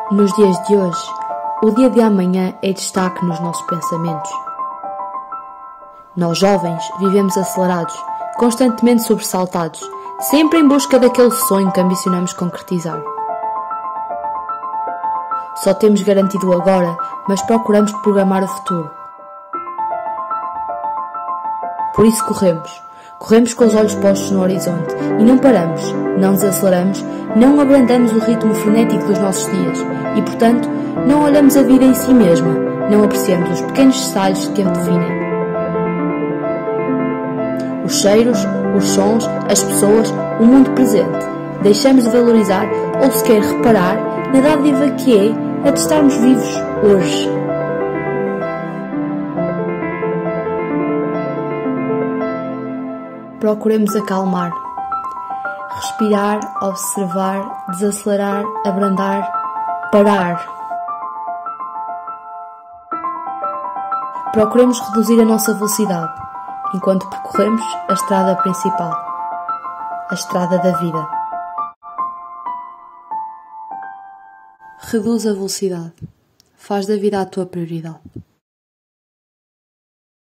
Nos dias de hoje, o dia de amanhã é destaque nos nossos pensamentos. Nós jovens vivemos acelerados, constantemente sobressaltados, sempre em busca daquele sonho que ambicionamos concretizar. Só temos garantido o agora, mas procuramos programar o futuro. Por isso corremos com os olhos postos no horizonte e não paramos, não desaceleramos, não abrandamos o ritmo frenético dos nossos dias e, portanto, não olhamos a vida em si mesma, não apreciamos os pequenos detalhes que a definem. Os cheiros, os sons, as pessoas, o mundo presente. Deixamos de valorizar ou sequer reparar na dádiva que é a de estarmos vivos hoje. Procuremos acalmar, respirar, observar, desacelerar, abrandar, parar. Procuremos reduzir a nossa velocidade, enquanto percorremos a estrada principal, a estrada da vida. Reduz a velocidade. Faz da vida a tua prioridade.